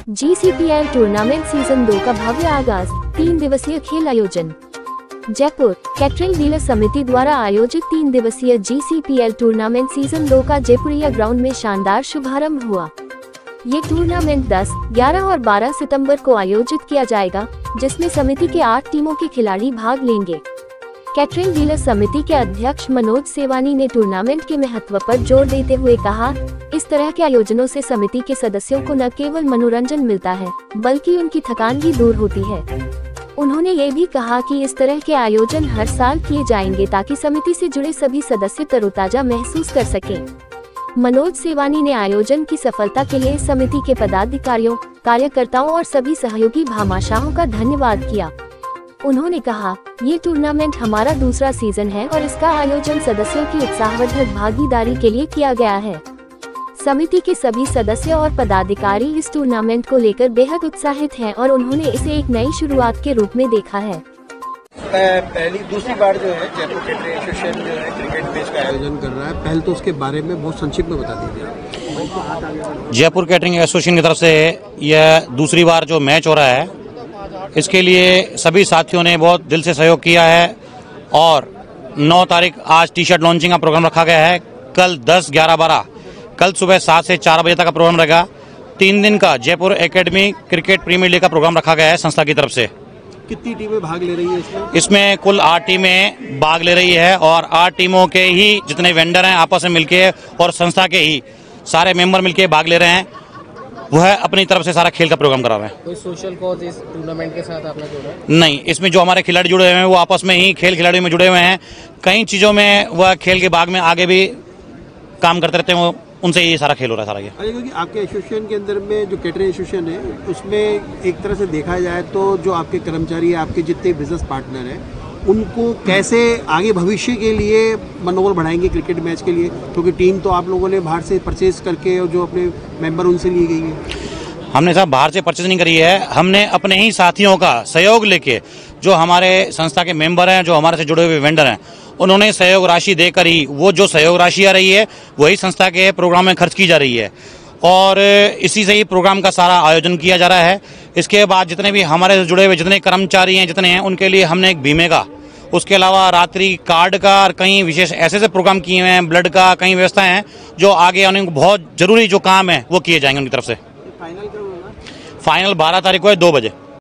GCPL tournament season 2 का भव्य आगाज। 3 दिवसीय खेल आयोजन। जयपुर कैटरिंग डीलर समिति द्वारा आयोजित 3 दिवसीय GCPL टूर्नामेंट सीजन 2 का जयपुरिया ग्राउंड में शानदार शुभारंभ हुआ। ये टूर्नामेंट 10, 11 और 12 सितंबर को आयोजित किया जाएगा, जिसमें समिति के 8 टीमों के खिलाड़ी भाग लेंगे। कैटरिंग डीलर समिति के अध्यक्ष मनोज सेवानी ने टूर्नामेंट के महत्व पर जोर देते हुए कहा, इस तरह के आयोजनों से समिति के सदस्यों को न केवल मनोरंजन मिलता है, बल्कि उनकी थकान भी दूर होती है। उन्होंने ये भी कहा कि इस तरह के आयोजन हर साल किए जाएंगे ताकि समिति से जुड़े सभी सदस्य तरोताजा महसूस कर सकें। मनोज सेवानी ने आयोजन की सफलता के लिए समिति के पदाधिकारियों, कार्यकर्ताओं और सभी सहयोगी भामाशाहों का धन्यवाद किया। उन्होंने कहा, ये टूर्नामेंट हमारा दूसरा सीजन है और इसका आयोजन सदस्यों की उत्साहवर्धक भागीदारी के लिए किया गया है। समिति के सभी सदस्य और पदाधिकारी इस टूर्नामेंट को लेकर बेहद उत्साहित हैं और उन्होंने इसे एक नई शुरुआत के रूप में देखा है। दूसरी बार जो है जयपुर कैटरिंग एसोसिएशन जो है क्रिकेट मैच का आयोजन कर रहा है, पहले तो उसके बारे में बहुत संक्षिप्त में बता दीजिए। जयपुर कैटरिंग एसोसिएशन की तरफ से यह दूसरी बार जो मैच हो रहा है, इसके लिए सभी साथियों ने बहुत दिल से सहयोग किया है और 9 तारीख आज टी शर्ट लॉन्चिंग का प्रोग्राम रखा गया है। कल 10, 11, 12 कल सुबह 7 से 4 बजे तक का प्रोग्राम रहेगा। 3 दिन का Jaipur academy cricket premier league का प्रोग्राम रखा गया है संस्था की तरफ से। कितनी टीमें भाग ले रही है इसमें? इसमें कुल 8 टीमें भाग ले रही है और 8 टीमों के ही जितने वेंडर हैं आपस में मिलके और संस्था के ही सारे मेंबर मिलके भाग ले रहे हैं। वह अपनी तरफ से सारा खेल का प्रोग्राम करा रहे हैं। कोई सोशल कॉज इस टूर्नामेंट के साथ आपने जोड़ा? नहीं, इसमें जो हमारे खिलाड़ी जुड़े हुए हैं वो आपस में ही खेल खिलाड़ियों में जुड़े हुए हैं। कई चीज़ों में वह खेल के भाग में आगे भी काम करते रहते हैं, वो उनसे ये सारा खेल हो रहा है सारा ये। क्योंकि आपके एसोसिएशन के अंदर में जो कैटरिंग एसोसिएशन है, उसमें एक तरह से देखा जाए तो जो आपके कर्मचारी, आपके जितने बिजनेस पार्टनर हैं, उनको कैसे आगे भविष्य के लिए मनोबल बढ़ाएंगे क्रिकेट मैच के लिए, क्योंकि टीम तो आप लोगों ने बाहर से परचेज करके और जो अपने मेंबर उनसे ली गई है। हमने साहब बाहर से परचेज नहीं करी है, हमने अपने ही साथियों का सहयोग लेके, जो हमारे संस्था के मेंबर हैं, जो हमारे से जुड़े हुए वेंडर हैं, उन्होंने सहयोग राशि देकर ही वो जो सहयोग राशि आ रही है वही संस्था के प्रोग्राम में खर्च की जा रही है और इसी से ही प्रोग्राम का सारा आयोजन किया जा रहा है। इसके बाद जितने भी हमारे से जुड़े हुए जितने कर्मचारी हैं, जितने हैं, उनके लिए हमने एक बीमे का, उसके अलावा रात्रि कार्ड का और कई विशेष ऐसे प्रोग्राम किए हुए हैं, ब्लड का कई व्यवस्थाएं हैं जो आगे आने को बहुत जरूरी जो काम है वो किए जाएंगे उनकी तरफ से। फाइनल 12 तारीख को है 2 बजे।